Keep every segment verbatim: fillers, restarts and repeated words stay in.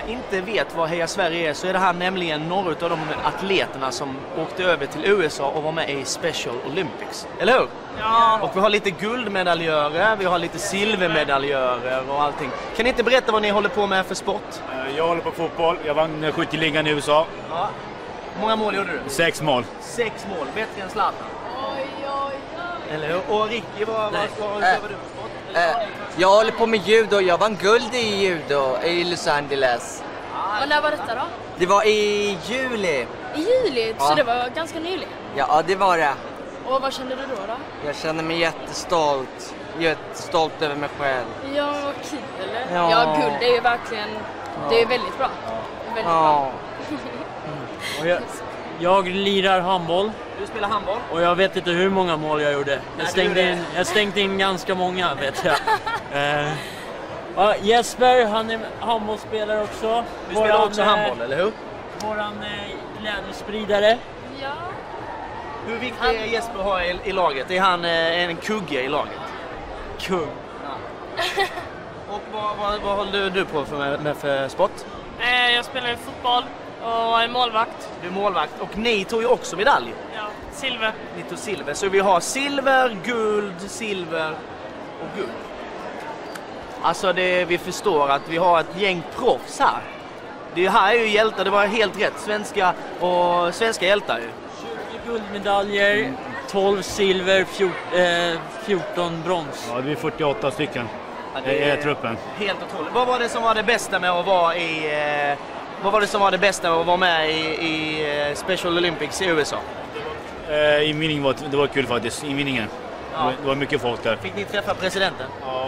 inte vet vad Heja Sverige är så är det här nämligen några av de atleterna som åkte över till U S A och var med i Special Olympics. Eller hur? Ja. Och vi har lite guldmedaljörer, vi har lite silvermedaljörer och allting. Kan ni inte berätta vad ni håller på med för sport? Jag håller på fotboll. Jag vann skytteligan i U S A. Ja. Hur många mål gjorde du? Sex mål. Sex mål, bättre än Zlatan. Oj, oj, oj. Eller hur? Och Ricky, vad, vad, vad, vad Äh, utövar du för sport? Eh, jag håller på med judo. Jag vann guld i judo i Los Angeles. Och när var detta då? Det var i juli. I juli, Ja. så det var ganska nyligen. Ja, det var det. Och vad kände du då då? Jag känner mig jättestolt. Jättestolt över mig själv. Ja, vad kul. Ja. Ja, guld är ju verkligen, det är väldigt bra. Väldigt Ja. Och jag, jag lirar handboll Du spelar handboll? och jag vet inte hur många mål jag gjorde. Nej, Jag du stängde gjorde- in, jag stängde in ganska många, vet jag. eh, ja, Jesper, han är handbollsspelare också. Du spelar Våran, också eh, handboll, eller hur? Våran eh, glädjespridare. Ja. Hur viktig är Jesper att ha i, i laget? Är han eh, en kugge i laget? Kung. Och vad, vad, vad håller du på för, med, med för sport? Eh, Jag spelar fotboll och är målvakt. Du är målvakt och ni tog ju också medalj. Ja, silver. Ni tog silver. Så vi har silver, guld, silver och guld. Alltså det, vi förstår att vi har ett gäng proffs här. Det här är ju hjältar, det var helt rätt. Svenska och svenska hjältar ju. tjugo guldmedaljer, tolv silver, fjorton, eh, fjorton brons. Ja, det är fyrtioåtta stycken. Ja, Det är truppen. Helt otroligt. Vad var det som var det bästa med att vara i eh, vad var det som var det bästa med att vara med i, i eh, Special Olympics i U S A? Eh, Invinningen var, det var kul faktiskt. Invinningen. Ja. Det, var, det var mycket folk där. Fick ni träffa presidenten?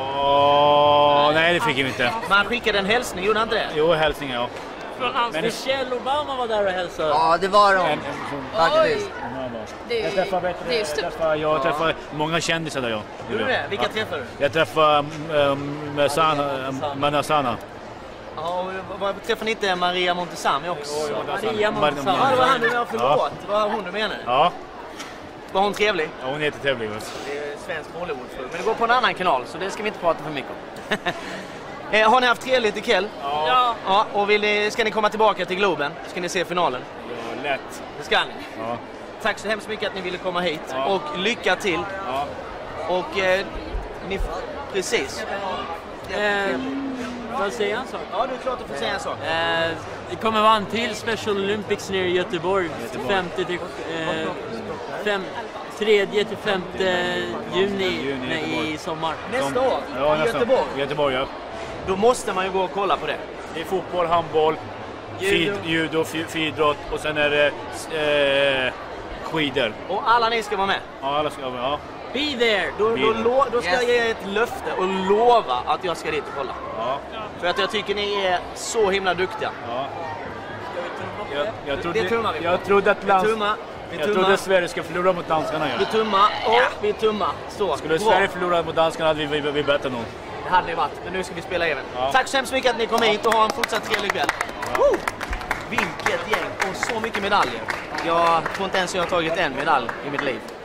Åh, nej, det fick vi inte. Man skickade en hälsning, gjorde han inte det? Jo, hälsningar, ja. Från hans Men- Michelle Obama var där och hälsade. Ja, det var de. En- en- Faktiskt. Det är Jag ju, träffade, det är ju jag stort. träffade, jag träffade många kändisar där. Jag. Gjorde du det? Vilka Ja. träffade du? Jag träffade um, Sana, Manasana. Ja, och vad träffade ni inte Maria Montesami också? Maria Montesami. Ja, det var han du menade, förlåt. Ja. Det var hon du menade. Ja, Var hon trevlig? ja, hon är jättetrevlig. Det är svensk Hollywoodfru. Men det går på en annan kanal så det ska vi inte prata för mycket om. eh, har ni haft trevligt ikväll? Ja. Ja, och vill ni, ska ni komma tillbaka till Globen? Ska ni se finalen? Ja, lätt. Det ska ni. Ja. Tack så hemskt mycket att ni ville komma hit. Ja. Och lycka till. Ja. Och eh, ni... Precis. Eh, får jag säga en sak? Ja, det är klart att du får säga en sak. Eh, det kommer vara en till Special Olympics nere i Göteborg. Göteborg. femte till, eh, fem, tredje till femte juni, Juni, nej, Göteborg. i sommar. Nästa år Ja, i nästan. Göteborg. Göteborg, ja. Då måste man ju gå och kolla på det. Det är fotboll, handboll, Judo. judo, judo fi- friidrott och sen är det eh, skidor. Och alla ni ska vara med. Ja, alla ska vara med. Ja. Be there! Då, då, Bild. lo, då ska Yes. jag ge er ett löfte och lova att jag ska dit och kolla. Ja. För att jag tycker ni är så himla duktiga. Ja. Jag, jag, Det trodde, tummar vi på. jag trodde att Vi lands, tummar. Vi jag tummar. trodde att Sverige skulle förlora mot danskarna. Vi Ja. tummar och vi tummar. Så, Skulle bra. Sverige förlora mot danskarna hade vi, vi, vi bättre nog. Det hade ni varit, men nu ska vi spela även. Ja. Tack så hemskt mycket att ni kom hit och ha en fortsatt trevlig kväll. Woo! Vilket gäng och så mycket medaljer. Jag tror inte ens jag har tagit en medalj i mitt liv.